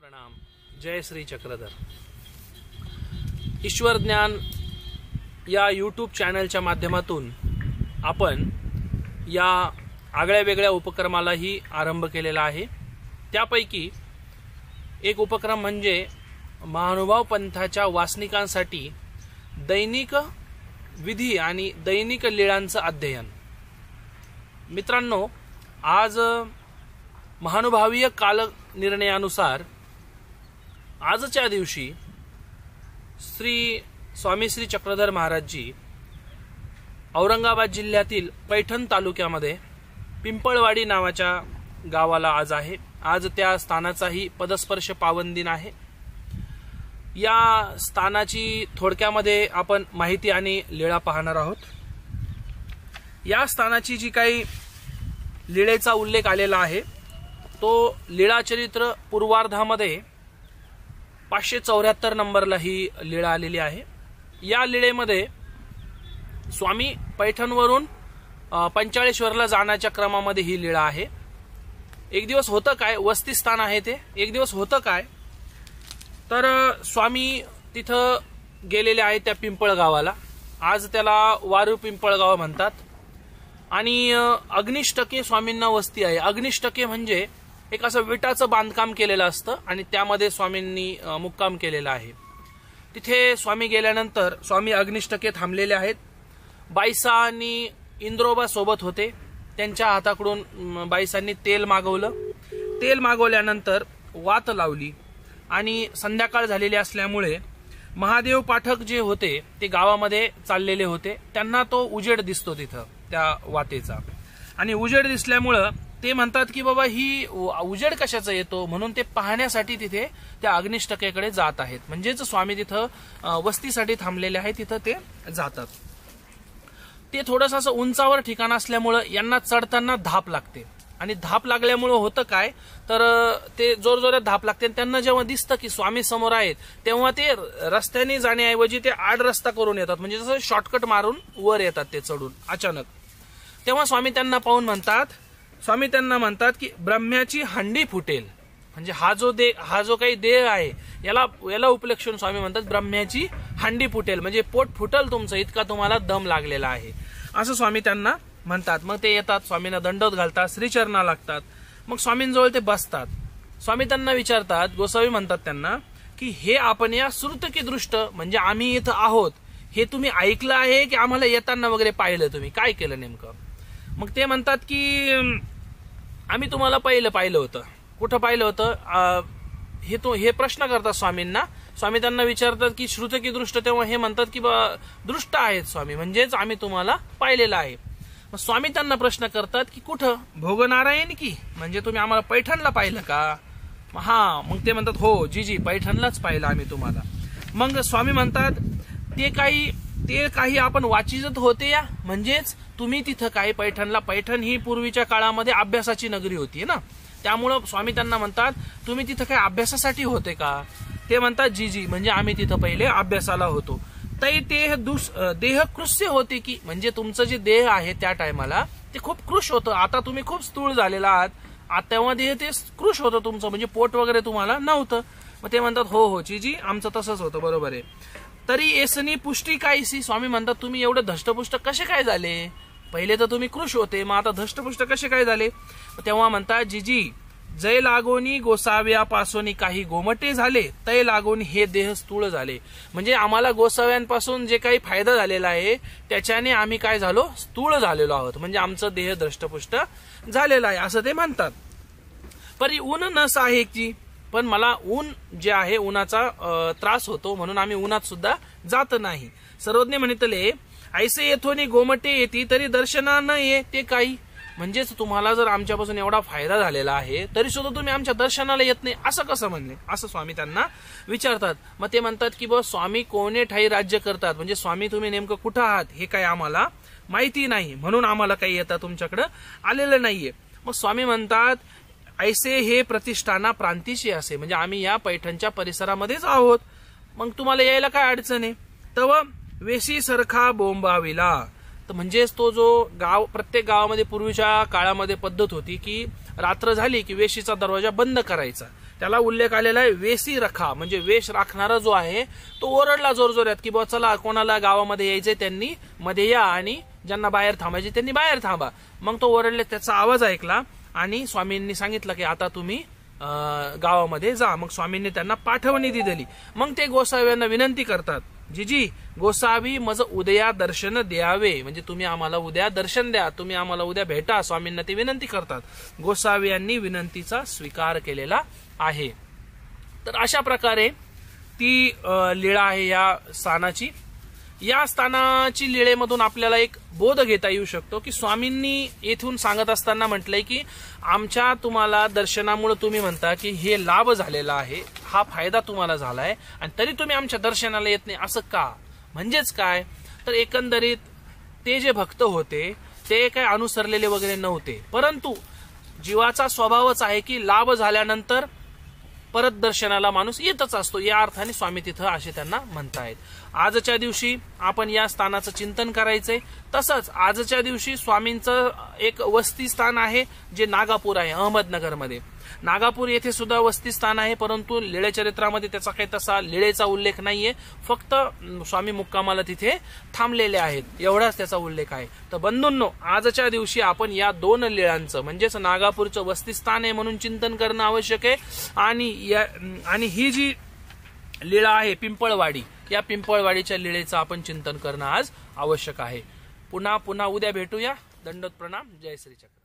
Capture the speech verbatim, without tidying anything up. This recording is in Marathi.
प्रणाम. जय श्री चक्रधर. ईश्वर ज्ञान या यूट्यूब चॅनलच्या माध्यमातून आपण या आगळ्या वेगळ्या उपक्रमालाही आरंभ केलेला आहे. त्यापैकी एक उपक्रम म्हणजे महानुभाव पंथाच्या वासनिकांसाठी दैनिक विधी आणि दैनिक लीळांचं अध्ययन. मित्रांनो, आज महानुभावीय काल निर्णयानुसार आजच्या दिवशी श्री स्वामी श्री चक्रधर महाराजजी औरंगाबाद जिल्ह्यातील पैठण तालुक्यामध्ये पिंपळवाडी नावाच्या गावाला आज आहे. आज त्या स्थानाचाही पदस्पर्श पावन दिन आहे. या स्थानाची थोडक्यामध्ये आपण माहिती आणि लीळा पाहणार आहोत. या स्थानाची जी काही लीळेचा उल्लेख आलेला आहे तो लीळाचरित्र पूर्वार्धामध्ये पाचशे चौऱ्याहत्तर नंबरला ही लीळा आलेली आहे. या लीळेमध्ये स्वामी पैठणवरून पंचाळेश्वरला जाण्याच्या क्रमामध्ये ही लीळा आहे. एक दिवस होतं काय, वस्ती स्थान आहे ते. एक दिवस होतं काय तर स्वामी तिथं गेलेले आहेत त्या पिंपळ गावाला. आज त्याला वारू पिंपळगाव म्हणतात. आणि अग्निष्टके स्वामींना वस्ती आहे. अग्निष्टके म्हणजे एक असं विटाचं बांधकाम केलेलं असतं आणि त्यामध्ये स्वामींनी मुक्काम केलेला आहे. तिथे स्वामी गेल्यानंतर स्वामी अग्निष्टके थांबलेले आहेत. बाईसा आणि इंद्रोबा सोबत होते. त्यांच्या हाताकडून बाईसांनी तेल मागवलं. तेल मागवल्यानंतर वात लावली आणि संध्याकाळ झालेली असल्यामुळे महादेव पाठक जे होते ते गावामध्ये चाललेले होते. त्यांना तो उजेड दिसतो तिथं त्या वातेचा. आणि उजेड दिसल्यामुळं ते म्हणतात की बाबा ही उजेड कशाचा येतो, म्हणून ते पाहण्यासाठी तिथे त्या अग्निष्टकेकडे जात आहेत. म्हणजेच स्वामी तिथं वस्तीसाठी थांबलेले आहेत, तिथं ते जातात. ते थोडंसं असं उंचावर ठिकाण असल्यामुळं यांना चढताना धाप लागते. आणि धाप लागल्यामुळं होतं काय तर ते जोर जोरात धाप लागते. त्यांना जेव्हा दिसतं की स्वामी समोर आहेत तेव्हा ते रस्त्याने जाण्याऐवजी ते आड रस्ता करून येतात. म्हणजे जसं शॉर्टकट मारून वर येतात ते चढून अचानक. तेव्हा स्वामी त्यांना पाहून म्हणतात स्वामी त्यांना म्हणतात की ब्रह्म्याची हंडी फुटेल. म्हणजे हा जो दे हा जो काही देह आहे याला याला उपलक्षून स्वामी म्हणतात ब्रह्म्याची हंडी फुटेल. म्हणजे पोट फुटल तुमचं, इतका तुम्हाला दम लागलेला आहे असं स्वामी त्यांना म्हणतात. मग ते येतात, स्वामींना दंडवत घालतात, श्रीचरणा लागतात. मग स्वामींजवळ ते बसतात. स्वामी त्यांना विचारतात, गोसावी म्हणतात त्यांना की हे आपण या श्रुतकी दृष्ट म्हणजे आम्ही इथं आहोत हे तुम्ही ऐकलं आहे की आम्हाला येताना वगैरे पाहिलं, तुम्ही काय केलं नेमकं? मग ते म्हणतात की आम्ही तुम्हाला पहिलं पाहिलं होतं. कुठं पाहिलं होतं हे तो हे प्रश्न करतात स्वामींना. स्वामी त्यांना विचारतात की श्रुतकी दृष्ट. तेव्हा हे म्हणतात की दृष्ट आहेत स्वामी, म्हणजेच आम्ही तुम्हाला पाहिलेलं आहे. मग स्वामी त्यांना प्रश्न करतात की कुठं? भोगनारायण की, म्हणजे तुम्ही आम्हाला पैठणला पाहिलं का? हा. मग ते म्हणतात हो जी जी पैठणलाच पाहिलं आम्ही तुम्हाला. मग स्वामी म्हणतात ते काही ते काही आपण वाचिजत होते या, म्हणजेच तुम्ही तिथं काही पैठणला, पैठण ही पूर्वीच्या काळामध्ये अभ्यासाची नगरी होती ना, त्यामुळं स्वामी त्यांना म्हणतात तुम्ही तिथं काही अभ्यासासाठी होते का? ते म्हणतात जी जी, म्हणजे आम्ही तिथं पहिले अभ्यासाला होतो. तै ते देह कृष्य होते की, म्हणजे तुमचं जे देह आहे त्या टायमाला ते खूप कृश होतं. आता तुम्ही खूप स्थूळ झालेला आहात, तेव्हा देह ते कृश होतं तुमचं, म्हणजे पोट वगैरे तुम्हाला नव्हतं. मग ते म्हणतात हो हो जी जी आमचं तसंच होतं, बरोबर आहे. तरी एसनी पुष्टी कायसी, स्वामी म्हणतात तुम्ही एवढे धष्टपुष्ट कसे काय झाले? पहिले तर तुम्ही कृश होते, मग आता धष्टपुष्ट कसे काय झाले? तेव्हा म्हणतात जीजी जय लागोनी गोसाव्यापासून काही गोमटे झाले, तय लागोनी हे देह स्थूळ झाले. म्हणजे आम्हाला गोसाव्यांपासून जे काही फायदा झालेला आहे त्याच्याने आम्ही काय झालो, स्थूळ झालेलो आहोत. म्हणजे आमचं देह धष्टपुष्ट झालेला आहे असं ते म्हणतात. परी ऊन नस आहे की, पण मला ऊन जे आहे उन्हाचा त्रास होतो म्हणून आम्ही उन्हात सुद्धा जात नाही. सर्वज्ञ म्हणितले ऐसे येथोनी गोमटे येती तरी दर्शना न ये ते काही. म्हणजेच तुम्हाला जर आमच्यापासून एवढा फायदा झालेला आहे तरी सुद्धा तुम्ही आमच्या दर्शनाला येत नाही असं कसं म्हणले, असं स्वामी त्यांना विचारतात. मग ते म्हणतात की बा स्वामी कोणे ठाई राज्य करतात, म्हणजे स्वामी तुम्ही नेमकं कुठं आहात हे काही आम्हाला माहिती नाही, म्हणून आम्हाला काही येता तुमच्याकडे आलेलं नाहीये. मग स्वामी म्हणतात ऐसे हे प्रतिष्ठाना प्रांतीशी असे, म्हणजे आम्ही या पैठणच्या परिसरामध्येच आहोत, मग तुम्हाला यायला काय अडचण आहे? तव वेशी सरखा बोंबाविला. तर म्हणजेच तो जो गाव, प्रत्येक गावामध्ये पूर्वीच्या काळामध्ये पद्धत होती की रात्र झाली की वेशीचा दरवाजा बंद करायचा. त्याला उल्लेख आलेला आहे वेसी रखा, म्हणजे वेश राखणारा जो आहे तो ओरडला जोरजोरात की बुवा चला कोणाला गावामध्ये यायचंय त्यांनी मध्ये या आणि ज्यांना बाहेर थांबायचे त्यांनी बाहेर थांबा. मग तो ओरडले, त्याचा आवाज ऐकला आणि स्वामींनी सांगितलं की आता तुम्ही गावामध्ये जा. मग स्वामींनी त्यांना पाठवणी दिली. मग ते गोसाव्यांना विनंती करतात, जीजी गोसावी मज उद्या दर्शन द्यावे, म्हणजे तुम्ही आम्हाला उद्या दर्शन द्या, तुम्ही आम्हाला उद्या भेटा. स्वामींना ती विनंती करतात. गोसावी यांनी विनंतीचा स्वीकार केलेला आहे. तर अशा प्रकारे ती लीळा आहे या स्थानाची. या स्थानाची लीळेमधून आपल्याला एक बोध घेता येऊ शकतो की स्वामींनी येथून सांगत असताना म्हटलंय की आमच्या तुम्हाला दर्शनामुळे तुम्ही म्हणता की हे लाभ झालेला आहे, हा फायदा तुम्हाला झालाय आणि तरी तुम्ही आमच्या दर्शनाला येत नाही, असं का? म्हणजेच काय तर एकंदरीत ते जे भक्त होते ते काय अनुसरलेले वगैरे नव्हते, परंतु जीवाचा स्वभावच आहे की लाभ झाल्यानंतर परत दर्शनाला माणूस येतच असतो. या अर्थाने स्वामी तिथं असे त्यांना म्हणतायत. आजच्या दिवशी आपण या स्थानाचं चिंतन करायचंय. तसंच आजच्या दिवशी स्वामींचं एक वस्ती स्थान आहे जे नागापूर आहे अहमदनगरमध्ये. नागापूर येथे सुद्धा वस्ती स्थान आहे, परंतु लीळेचरित्रामध्ये त्याचा काही तसा लीळेचा उल्लेख नाहीये. फक्त स्वामी मुक्कामाला तिथे थांबलेले आहेत एवढाच त्याचा उल्लेख आहे. तर बंधूंनो, आजच्या दिवशी आपण या दोन लीळांचं म्हणजेच नागापूरचं वस्ती स्थान आहे म्हणून चिंतन करणं आवश्यक आहे आणि या आणि ही जी लीळा आहे पिंपळवाडी, या पिंपळवाडीच्या लीळेचं आपण चिंतन करणं आज आवश्यक आहे. पुन्हा पुन्हा उद्या भेटूया. दंडोत प्रणाम. जय श्री चक्र.